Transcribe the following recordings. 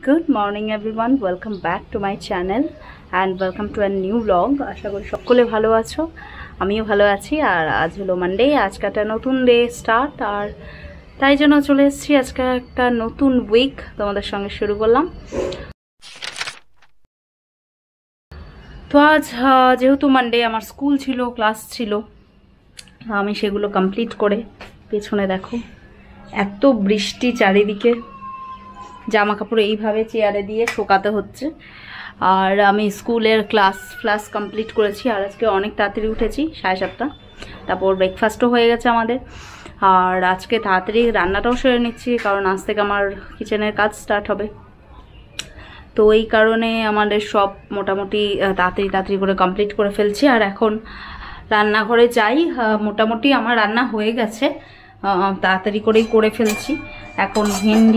Good morning everyone, welcome back to my channel and welcome to a new vlog. আশা করি সকলে ভালো আছো, আমিও ভালো আছি। আর আজ হলো মানডে, আজকে একটা নতুন ডে স্টার্ট, আর তাই জন্য চলে এসেছি আজকে একটা নতুন উইক তোমাদের সঙ্গে শুরু করলাম। তো আজ যেহেতু মানডে আমার স্কুল ছিল, ক্লাস ছিল, আমি সেগুলো কমপ্লিট করে পেছনে দেখো এত বৃষ্টি চারিদিকে, জামা কাপড় এইভাবে চেয়ারে দিয়ে শোকাতে হচ্ছে। আর আমি স্কুলের ক্লাস কমপ্লিট করেছি, আর আজকে অনেক তাড়াতাড়ি উঠেছি, 7:30। তারপর ব্রেকফাস্টও হয়ে গেছে আমাদের। আর আজকে তাড়াতাড়ি রান্নাটাও সেরে নিচ্ছি, কারণ আজ থেকে আমার কিচেনের কাজ স্টার্ট হবে। তো এই কারণে আমাদের সব মোটামুটি তাড়াতাড়ি করে কমপ্লিট করে ফেলছি। আর এখন রান্নাঘরে যাই, মোটামুটি আমার রান্না হয়ে গেছে, তাড়াতাড়ি করেই করে ফেলছি। এখন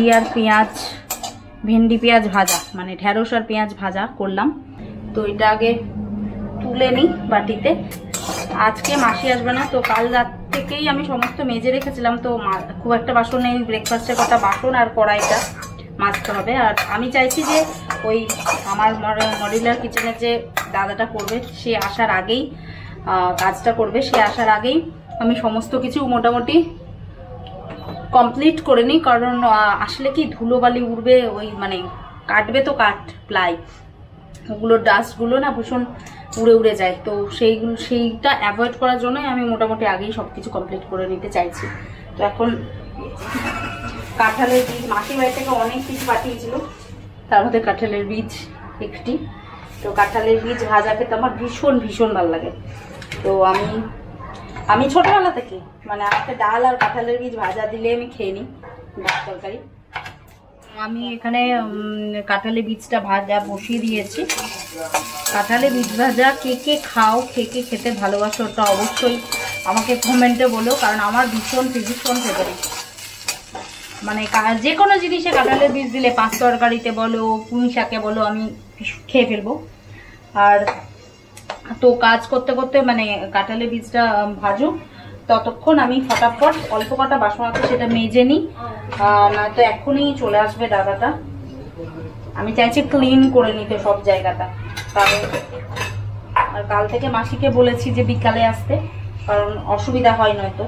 ভেন্ডি পেঁয়াজ ভাজা, মানে ঢেঁড়স আর পেঁয়াজ ভাজা করলাম। তো এটা আগে তুলে নিই বাটিতে। আজকে মাসি আসবে না, তো কাল রাত থেকেই আমি সমস্ত মেজে রেখেছিলাম, তো খুব একটা বাসন নেই, ব্রেকফাস্টের কটা বাসন আর কড়াইটা মাজতে হবে। আর আমি চাইছি যে ওই আমার মডিউলার কিচেনের যে দাদাটা করবে, সে আসার আগেই কাজটা করবে, সে আসার আগেই আমি সমস্ত কিছু মোটামুটি কমপ্লিট করে নিই। কারণ আসলে কি ধুলোবালি উড়বে, ওই মানে কাটবে তো প্লাই, ওগুলোর ডাস্টগুলো না ভীষণ উড়ে যায়। তো সেইটা অ্যাভয়েড করার জন্যই আমি মোটামুটি আগেই সব কিছু কমপ্লিট করে নিতে চাইছি। তো এখন কাঁঠালের বীজ মাসির বাড়ি থেকে অনেক কিছু পাঠিয়েছিল, তার মধ্যে কাঁঠালের বীজ একটি। তো কাঁঠালের বীজ ভাজা খেতে আমার ভীষণ ভালো লাগে। তো আমি ছোটবেলা থেকে মানে আমাকে ডাল আর কাঁঠালের বীজ ভাজা দিলে আমি খেয়ে নিই ভাত তরকারি। আমি এখানে কাঁঠালের বীজটা ভাজা বসিয়ে দিয়েছি। কাঁঠালের বীজ ভাজা কে খাও, কে খেতে ভালোবাসো, ওটা অবশ্যই আমাকে কমেন্টে বলো, কারণ আমার ভীষণ ফেভারিট। মানে যে কোনো জিনিসে কাঁঠালের বীজ দিলে, পাঁচ তরকারিতে বলো, পুঁই শাকে বলো, আমি খেয়ে ফেলবো। আর তো কাজ করতে করতে মানে কাঁঠালের বীজটা ভাজুক, ততক্ষণ আমি ফটাফট অল্প কটা বাসন আছে সেটা মেজে নিই, নয়তো এখনই চলে আসবে দাদাটা। আমি চাইছি ক্লিন করে নিতে সব জায়গাটা, কারণ আর কাল থেকে মাসিকে বলেছি যে বিকালে আসতে, কারণ অসুবিধা হয় নয়তো।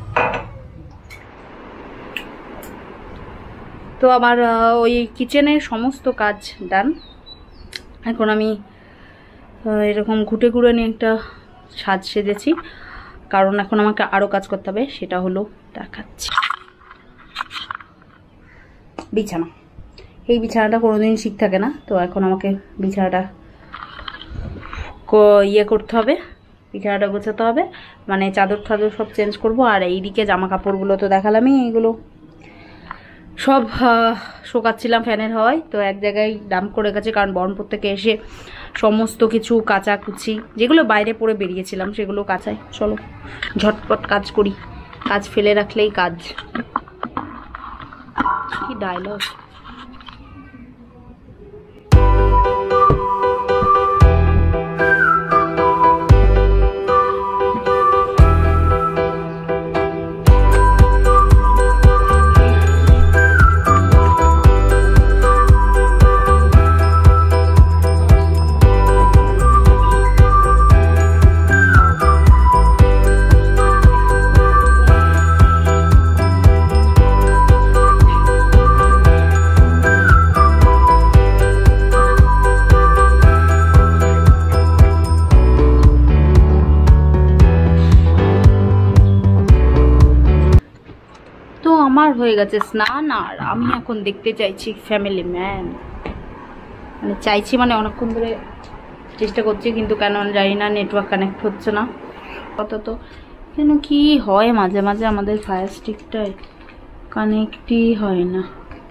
তো আমার ওই কিচেনের সমস্ত কাজ ডান। এখন আমি এরকম ঘুটে নিয়ে একটা সাজ সেজেছি, কারণ এখন আমাকে আরও কাজ করতে হবে। সেটা হলো দেখাচ্ছি, বিছানা। এই বিছানাটা কোনোদিন ঠিক থাকে না, তো এখন আমাকে বিছানাটা করতে হবে, বিছানাটা গোছাতে হবে, মানে চাদর সব চেঞ্জ করব। আর এইদিকে জামা কাপড়গুলো তো দেখালামই, এইগুলো সব শোকাচ্ছিলাম ফ্যানের হাওয়ায়। তো এক জায়গায় ডাম্প করে গেছে, কারণ বহরমপুর থেকে এসে সমস্ত কিছু কাচাকুচি যেগুলো বাইরে পরে বেরিয়েছিলাম সেগুলো কাচাই। চলো ঝটপট কাজ করি, কাজ ফেলে রাখলেই কাজ। কি ডায়লগ! আমার হয়ে গেছে স্নান, আর আমি এখন দেখতে চাইছি ফ্যামিলি ম্যান। মানে চাইছি মানে অনেকক্ষণ ধরে চেষ্টা করছি, কিন্তু কেন জানি না নেটওয়ার্ক কানেক্ট হচ্ছে না। কত তো কেন কি হয় মাঝে মাঝে আমাদের ফায়ার স্টিকটায় কানেক্টই হয় না।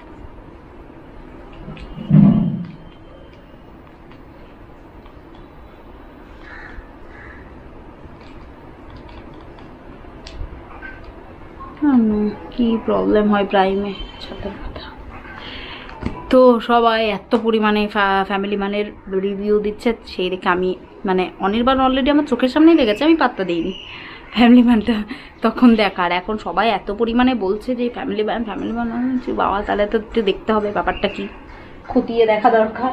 কি প্রবলেম হয় প্রাইমে, ছাতার কথা। তো সবাই এত পরিমাণে ফ্যামিলি ম্যানের রিভিউ দিচ্ছে, সেই দেখে আমি মানে অনির্বাণ অলরেডি আমার চোখের সামনেই লেগেছে, আমি পাত্তা দিইনি ফ্যামিলি ম্যানটা তখন দেখার। এখন সবাই এত পরিমাণে বলছে যে ফ্যামিলি ম্যান বাবা, তাহলে তো একটু দেখতে হবে ব্যাপারটা কি। খতিয়ে দেখা দরকার।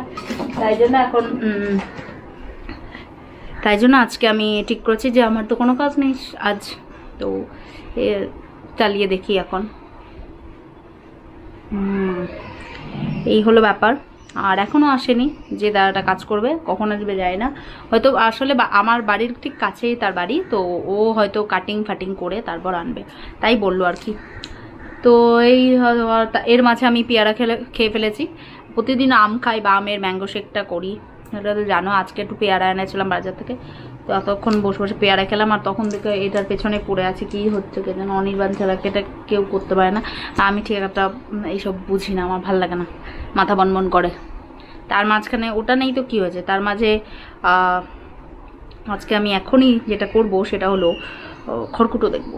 তাই জন্য আজকে আমি ঠিক করেছি যে আমার তো কোনো কাজ নেই আজ, তো চালিয়ে দেখি এখন। এই হলো ব্যাপার। আর এখনও আসেনি যে দাদাটা কাজ করবে, কখন আসবে যায় না। হয়তো আসলে আমার বাড়ির ঠিক কাছেই তার বাড়ি, তো ও হয়তো কাটিং ফাটিং করে তারপর আনবে, তাই বললো আর কি। তো এই এর মাঝে আমি পেয়ারা খেয়ে ফেলেছি। প্রতিদিন আম খাই বা আমের ম্যাঙ্গো শেকটা করি, এটা তো জানো। আজকে একটু পেয়ারা এনেছিলাম বাজার থেকে, তো এতক্ষণ বসে বসে পেয়ারা খেলাম। আর তখন থেকে এটার পেছনে পড়ে আছে কি হচ্ছে কে যেন, অনির্বাণ ছাড়া এটা কেউ করতে পারে না। আমি ঠিক একটা এইসব বুঝি না, আমার ভাল লাগে না, মাথা বনবন করে। তার মাঝখানে ওটা নেই তো কি হয়েছে, তার মাঝে আজকে আমি এখনই যেটা করব সেটা হলো খড়কুটো দেখব।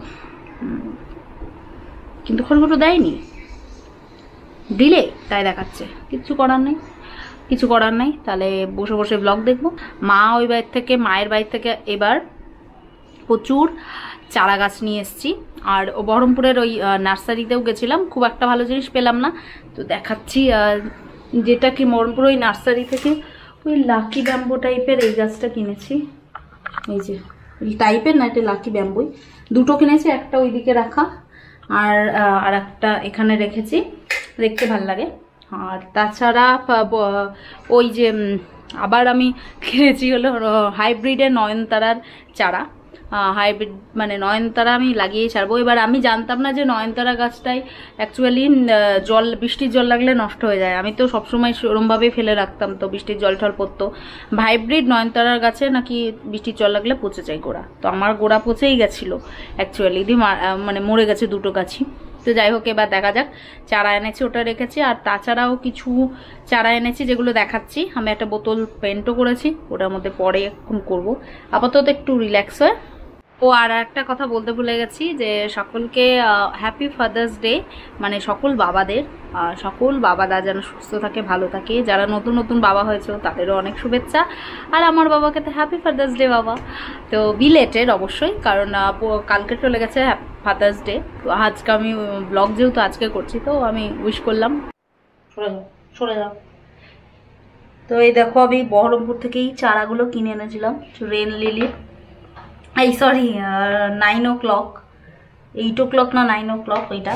কিন্তু খড়কুটো দেয়নি, দিলে তাই দেখাচ্ছে। কিছু করার নেই, তাহলে বসে বসে ব্লগ দেখবো। মায়ের বাড়ি থেকে এবার প্রচুর চারা গাছ নিয়ে এসেছি। আর বহরমপুরের ওই নার্সারিতেও গেছিলাম, খুব একটা ভালো জিনিস পেলাম না, তো দেখাচ্ছি। যেটা কি বহরমপুর ওই নার্সারি থেকে ওই লাকি ব্যাম্বো টাইপের এই গাছটা কিনেছি। এই যে টাইপের না, এটা লাকি ব্যাম্বোই। দুটো কিনেছি, একটা ওইদিকে রাখা আর একটা এখানে রেখেছি, দেখতে ভাল লাগে। আর তাছাড়া ওই যে আবার আমি কিনেছি হলো হাইব্রিডের নয়নতারার চারা। হাইব্রিড মানে নয়নতারা আমি লাগিয়ে ছাড়বো। এবার আমি জানতাম না যে নয়নতারা গাছটাই অ্যাকচুয়ালি বৃষ্টির জল লাগলে নষ্ট হয়ে যায়। আমি তো সবসময় সেরমভাবে ফেলে রাখতাম, তো বৃষ্টির জল টল পড়তো। হাইব্রিড নয়নতারার গাছে নাকি বৃষ্টির জল লাগলে পচে যায় গোড়া, তো আমার গোড়া পচেই গেছিলো অ্যাকচুয়ালি, মানে মরে গেছে দুটো গাছই। তো যাই হোক, এবার দেখা যাক। চারা এনেছি, ওটা রেখেছি। আর তাছাড়াও কিছু চারা এনেছি যেগুলো দেখাচ্ছি। আমি একটা বোতল পেন্টও করেছি, ওটার মধ্যে পরে এখন করবো। আপাতত একটু রিল্যাক্স হয়। আর একটা কথা বলতে ভুলে গেছি, যে সকলকে হ্যাপি ফাদার্স ডে, মানে সকল বাবাদের, সকল বাবারা যেন সুস্থ থাকে, ভালো থাকে। যারা নতুন নতুন বাবা হয়েছে তাদেরও অনেক শুভেচ্ছা। আর আমার বাবাকে তো হ্যাপি ফাদার্স ডে বাবা, তো বিলেটেড অবশ্যই, কারণ কালকে চলে গেছে ফাদার্স ডে। তো আজকে আমি ব্লগ যেহেতু আজকে করছি, তো আমি উইশ করলাম। সরে যাও। তো এই দেখো, আমি বহরমপুর থেকেই চারাগুলো কিনে এনেছিলাম রেন লিলির। এই সরি 9 o'clock, 8 o'clock না 9 o'clock এটা।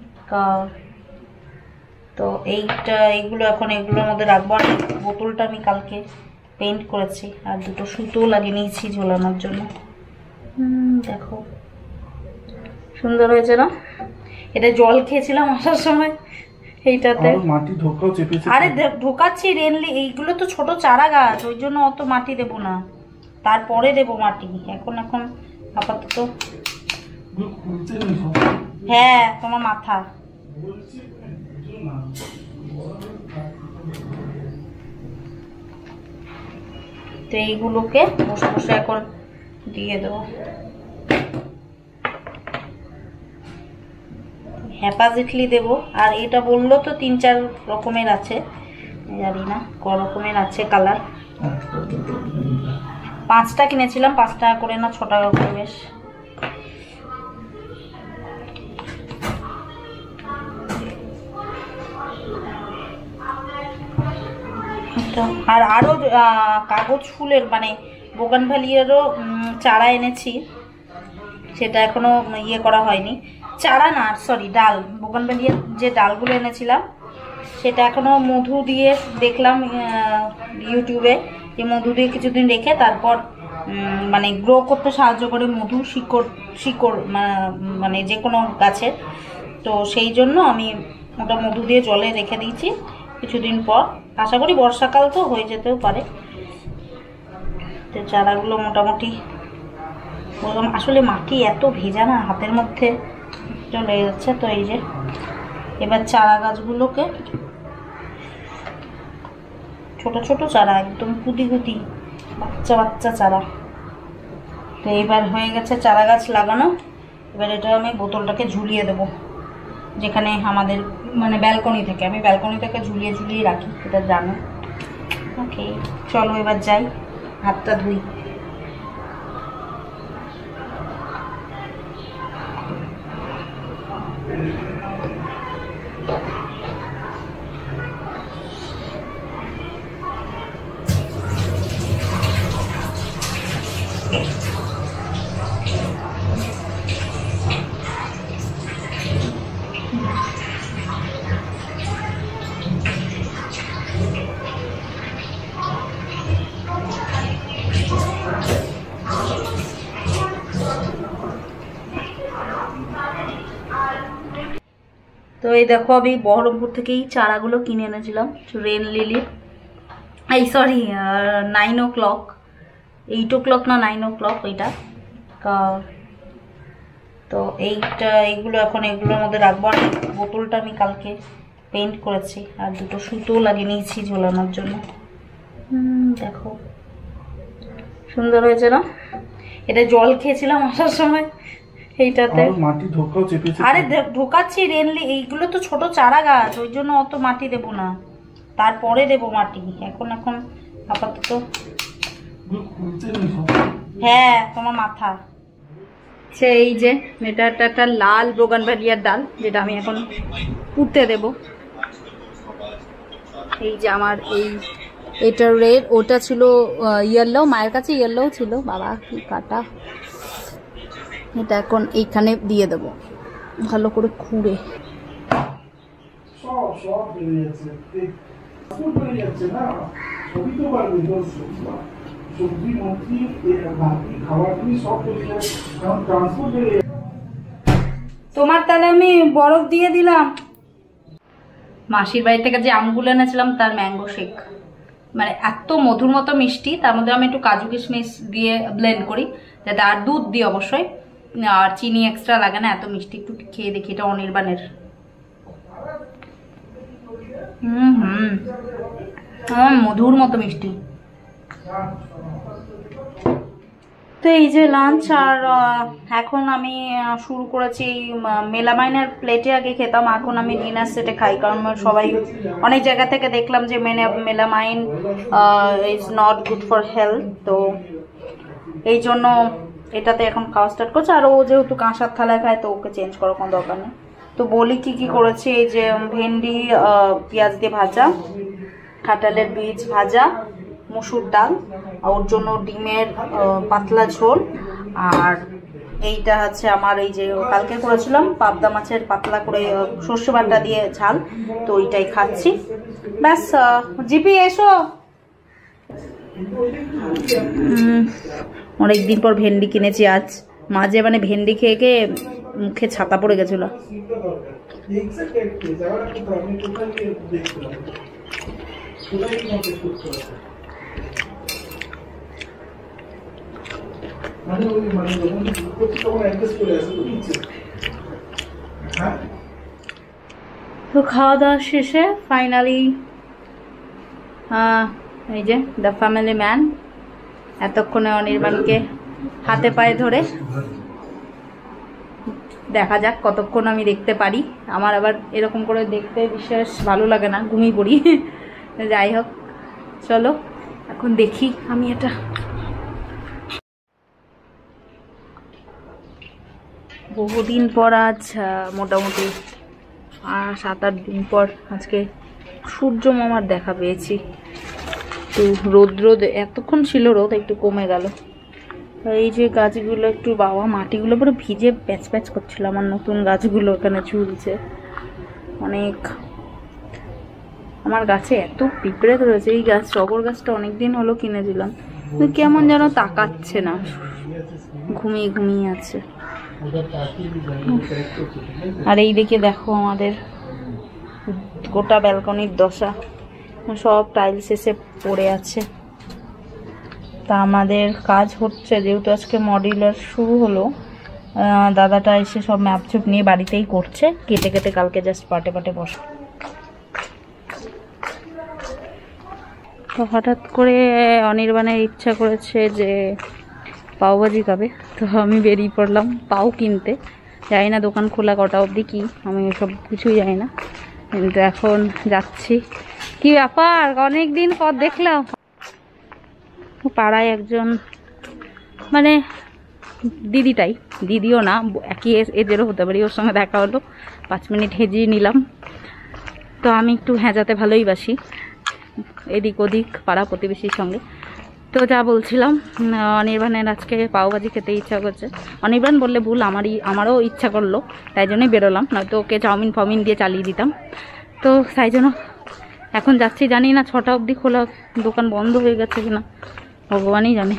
তো এইগুলো এখন এগুলোর মধ্যে রাখবো। আর বোতলটা আমি কালকে পেন্ট করেছি, আর দুটো সুতো লাগিয়ে নিয়েছি ঝোলানোর জন্য। দেখো সুন্দর হয়েছে না? এটা জল খেয়েছিলাম আসার সময় এইটাতে। আরে ঢোকাচ্ছি রেনলি, এইগুলো তো ছোট চারা গাছ, ওই জন্য অত মাটি দেবো না, তারপরে দেবো মাটি। এখন আপাতত হ্যাঁ তোমার মাথা। তো এইগুলোকে বসে বসে এখন দিয়ে দেবো। হ্যাপাজিটলি দেবো। আর এটা বললো তো 3-4 রকমের আছে, জানি না ক রকমের আছে কালার। 5টা কিনেছিলাম, 5 টাকা করে না 6 টাকা করে বেশ। আর আরো কাগজ ফুলের মানে বোগানভ্যালিয়ারও চারা এনেছি, সেটা এখনো ইয়ে করা হয়নি। চারা না, সরি ডাল, বোগানভ্যালিয়ার যে ডালগুলো এনেছিলাম সেটা এখনো মধু দিয়ে দেখলাম ইউটিউবে, যে মধু দিয়ে কিছুদিন রেখে তারপর মানে গ্রো করতে সাহায্য করে মধু, শিকড় মানে যে কোনো গাছের। তো সেই জন্য আমি ওটা মধু দিয়ে জলে রেখে দিয়েছি কিছুদিন পর, আশা করি বর্ষাকাল তো হয়ে যেতেও পারে। তো চারাগুলো মোটামুটি বললাম, আসলে মাটি এত ভেজা না, হাতের মধ্যে চলে যাচ্ছে। তো এই যে এবার চারা গাছগুলোকে, ছোট ছোট চারা, একদম কুটি কুটি বাচ্চা বাচ্চা চারা। তো এইবার হয়ে গেছে চারা গাছ লাগানো। এবার এটা আমি বোতলটাকে ঝুলিয়ে দেবো, যেখানে আমাদের মানে ব্যালকনি থেকে, আমি ব্যালকনি থেকে ঝুলিয়ে ঝুলিয়ে রাখি, এটা জানো। ওকে চলো এবার যাই, হাতটা ধুই। তো এই দেখো আমি বহরমপুর থেকেই চারাগুলো কিনে এনেছিলাম, রেন লিলি, এই সরি 9 o'clock, 8 o'clock না 9 o'clock ওইটা। তো এইগুলো এখন এগুলোর মধ্যে রাখবো। আর বোতলটা আমি কালকে পেইন্ট করেছি, আর দুটো সুতো লাগিয়ে নিয়েছি ঝোলানোর জন্য। দেখো সুন্দর হয়েছে না? এটা জল খেয়েছিলাম আসার সময় এইটাতে। আরে ঢোকাচ্ছি রেনলি, এইগুলো তো ছোট চারা গাছ, ওই জন্য অত মাটি দেবো না, তারপরে দেবো মাটি। এখন আপাতত হ্যাঁ তোমার মাথা। এই যে এটা একটা লাল বোগানভেলিয়ার ডাল, যেটা আমি এখন পুঁতে দেব। এই যে আমার এটা রেড, ওটা ছিল ইয়েলো, মায়ের কাছে ইয়েলো ছিল, বাবা কি কাটা। এটা এখন এইখানে দিয়ে দেব ভালো করে খুঁড়ে। তোমার তাহলে আমি বরফ দিয়ে দিলাম। মাসির বাড়ি থেকে যে আমগুলো এনেছিলাম তার ম্যাঙ্গো শেক, মানে এত মধুর মতো মিষ্টি। তার মধ্যে আমি একটু কাজু কিশমিশ দিয়ে ব্লেন্ড করি, যাতে, আর দুধ দিই অবশ্যই, আর চিনি এক্সট্রা লাগে না, এত মিষ্টি। একটু খেয়ে দেখি, এটা অনির্বাণের। মধুর মতো মিষ্টি। তো এই যে লাঞ্চ, আর এখন আমি শুরু করেছি মেলামাইনের প্লেটে আগে খেতাম, এখন আমি ডিনার সেটে খাই, কারণ সবাই অনেক জায়গা থেকে দেখলাম যে melamine is not good for health, তো এই জন্য এটাতে এখন খাওয়া স্টার্ট করছে। আর ও যেহেতু কাঁসার থালায় খায়, তো ওকে চেঞ্জ করার কোনো দরকার নেই। তো বলি কি করেছি, এই যে ভেন্ডি পেঁয়াজ দিয়ে ভাজা, কাঁঠালের বীজ ভাজা, মসুর ডাল, ওর জন্য ডিমের পাতলা ঝোল, আর এইটা হচ্ছে আমার এই যে কালকে করেছিলাম পাবদা মাছের পাতলা করে সর্ষে বাটা দিয়ে ঝাল, তো ওইটাই খাচ্ছি। ব্যাস। জিপি এসো। অনেকদিন পর ভেন্ডি কিনেছি আজ, মাঝে মানে ভেন্ডি খেয়ে খেয়ে মুখে ছাতা পড়ে গেছিল। তো খাওয়া দাওয়া শেষে ফাইনালি এই যে দ্য ফ্যামিলি ম্যান এতক্ষণে অনির্বাণকে হাতে পায়ে ধরে, দেখা যাক কতক্ষণ আমি দেখতে পারি। আমার আবার এরকম করে দেখতে বিশেষ ভালো লাগে না, ঘুমিয়ে পড়ি। যাই হোক, চলো এখন দেখি আমি এটা। বহুদিন পর আজ, মোটামুটি 7-8 দিন পর আজকে সূর্য মামার দেখা পেয়েছি। একটু রোদ এতক্ষণ ছিল, রোদ একটু কমে গেল। এই যে গাছগুলো একটু, বাবা মাটিগুলো পুরো ভিজে প্যাচ প্যাচ করছিল। আমার নতুন গাছগুলো এখানে ঝুলছে অনেক। আমার গাছে এত পিঁপড়ে ধরেছে। এই গাছ, টগর গাছটা অনেকদিন হলো কিনেছিলাম, কেমন যেন তাকাচ্ছে না, ঘুমিয়ে আছে। আর এই দিকে দেখো আমাদের গোটা ব্যালকনির দশা, সব টাইলস এসে পড়ে আছে। তা আমাদের কাজ হচ্ছে, যেহেতু আজকে মডিউলার শুরু হলো, দাদাটা এসে সব ম্যাপচুপ নিয়ে বাড়িতেই করছে, কেটে কেটে কালকে জাস্ট পাটে পাটে বসে। তো হঠাৎ করে অনির্বাণের ইচ্ছা করেছে যে পাওভাজি খাবে, তো আমি বেরিয়ে পড়লাম পাও কিনতে। জানি না দোকান খোলা কটা অবধি, কি আমি সব কিছুই জানি না, কিন্তু এখন যাচ্ছি। কি ব্যাপার, অনেক দিন পর দেখলাম। পাড়ায় একজন, মানে দিদিটাই, দিদিও না, একই এদেরও হতে পারি, ওর সঙ্গে দেখা হলো, 5 মিনিট হেজিয়ে নিলাম। তো আমি একটু হেঁজাতে ভালোই বাসি, এদিক ওদিক পাড়া প্রতিবেশীর সঙ্গে। তো যা বলছিলাম, অনির্বাণের আজকে পাওভাজি খেতে ইচ্ছা করছে। অনির্বাণ বললে ভুল, আমারও ইচ্ছা করলো, তাই জন্যই বেরোলাম, নয়তো ওকে চাউমিন ফাউমিন দিয়ে চালিয়ে দিতাম। তো তাই জন্য এখন যাচ্ছি। জানি না 6টা অবধি খোলা, দোকান বন্ধ হয়ে গেছে কিনা ভগবানই জানে।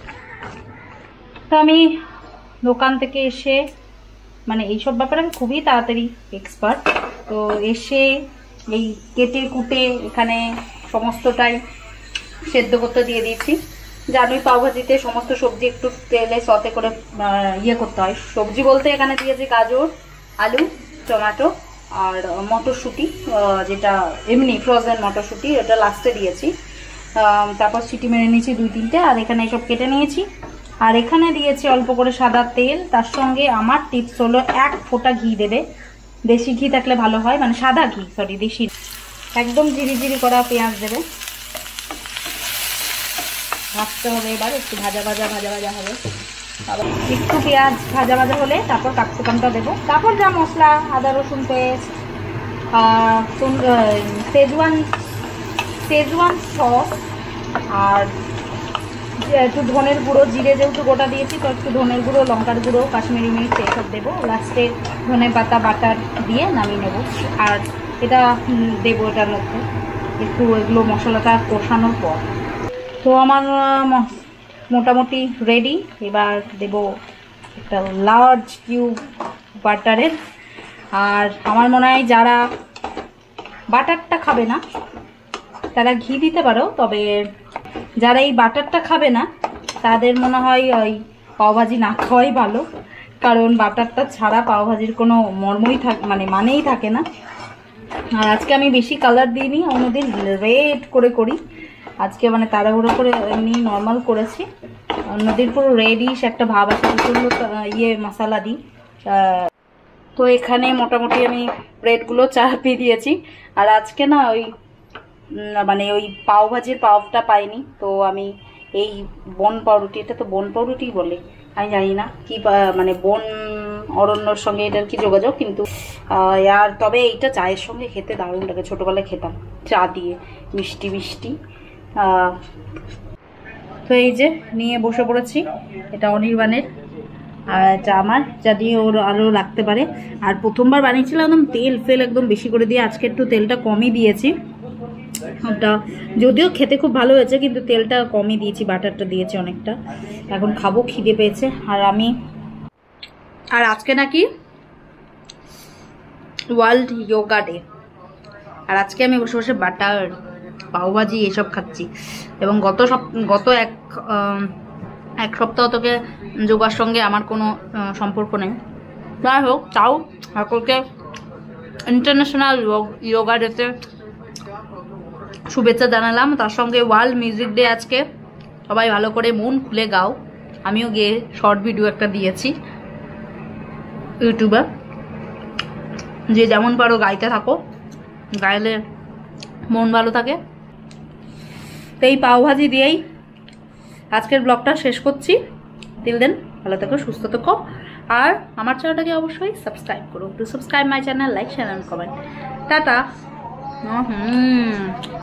তো আমি দোকান থেকে এসে, মানে এইসব ব্যাপারে আমি খুবই তাড়াতাড়ি এক্সপার্ট, তো এসে এই কেটে কুটে এখানে সমস্তটাই সেদ্ধ করতে দিয়ে দিয়েছি। জানোই পাওভাজিতে সমস্ত সবজি একটু তেলে সতে করে ইয়ে করতে হয়। সবজি বলতে এখানে দিয়েছি গাজর, আলু, টমেটো আর মটরশুঁটি, যেটা এমনি ফ্রোজেন মটরশুঁটি, ওটা লাস্টে দিয়েছি। তারপর সিটি মেরে নিয়েছি 2-3টে, আর এখানে সব কেটে নিয়েছি। আর এখানে দিয়েছি অল্প করে সাদা তেল, তার সঙ্গে আমার টিপস হলো 1 ফোঁটা ঘি দেবে। দেশি ঘি থাকলে ভালো হয়, মানে সাদা ঘি, সরি দেশি। একদম জিরি করা পেঁয়াজ দেবে, ভাজতে হবে। এবার একটু ভাজা ভাজা হবে, একটু পেঁয়াজ ভাজা হলে তারপর ক্যাপসিকামটা দেবো। তারপর যা মশলা, আদা রসুন পেস্ট, শেজওয়ান সস, আর একটু ধনের গুঁড়ো, জিরে যেহেতু গোটা দিয়েছি তো একটু ধনের গুঁড়ো, লঙ্কার গুঁড়ো, কাশ্মীরি মির্চ এইসব দেবো। লাস্টে ধনে পাতা বাটার দিয়ে নামিয়ে নেব। আর এটা দেবো এটার মধ্যে একটু, এগুলো মশলাটা কষানোর পর। তো আমার মোটামুটি রেডি। এবার দেব একটা লার্জ কিউব বাটারের। আর আমার মনে হয় যারা বাটারটা খাবে না তারা ঘি দিতে পারো, তবে যারা এই বাটারটা খাবে না তাদের মনে হয় ওই পাওভাজি না খাওয়াই ভালো, কারণ বাটারটা ছাড়া পাওভাজির কোনো মর্মই মানেই থাকে না। আর আজকে আমি বেশি কালার দিইনি, অন্যদিন রেড করে করি, আজকে মানে তাড়াহুড়ো করে এমনি নর্মাল করেছি। অন্যদিন পুরো রেডিশ একটা ভাব আছে, মশলা দিই। তো এখানে মোটামুটি আমি ব্রেডগুলো চাপিয়ে দিয়েছি। আর আজকে না মানে ওই পাওভাজির পাওটা পাইনি, তো আমি এই বন পাউরুটি, এটা তো বন পাউরুটিই বলে, আমি জানি না কি, মানে বন অরণ্যর সঙ্গে এটার কি যোগাযোগ, কিন্তু আর তবে এইটা চায়ের সঙ্গে খেতে দারুণ লাগে। ছোটোবেলায় খেতাম চা দিয়ে, মিষ্টি। তো এই যে নিয়ে বসে পড়েছি, এটা অনির্বাণের আর এটা আমার, যা দিয়ে ওর আরও লাগতে পারে। আর প্রথমবার বানিয়েছিলাম একদম তেল একদম বেশি করে দিয়ে, আজকে একটু তেলটা কমই দিয়েছি। ওটা যদিও খেতে খুব ভালো হয়েছে, কিন্তু তেলটা কমই দিয়েছি, বাটারটা দিয়েছি অনেকটা। এখন খাবো, খিদে পেয়েছে। আর আজকে নাকি ওয়ার্ল্ড যোগা ডে, আর আজকে আমি বসে বসে বাটার, পাওভাজি এসব খাচ্ছি। এবং গত এক সপ্তাহ থেকে যোগার সঙ্গে আমার কোনো সম্পর্ক নেই। যাই হোক, তাও সকলকে ইন্টারন্যাশনাল যোগা ডেতে শুভেচ্ছা জানালাম। তার সঙ্গে ওয়ার্ল্ড মিউজিক ডে আজকে, সবাই ভালো করে মন খুলে গাও। আমিও গিয়ে শর্ট ভিডিও একটা দিয়েছি ইউটিউবে, যে যেমন পারো গাইতে থাকো, গাইলে মন ভালো থাকে। তো এই পাওভাজি দিয়েই আজকের ব্লগটা শেষ করছি। টিল দেন ভালো থেকো, সুস্থ থেকো, আর আমার চ্যানেলটাকে অবশ্যই সাবস্ক্রাইব করো। To subscribe my channel, like, share and comment. Tata.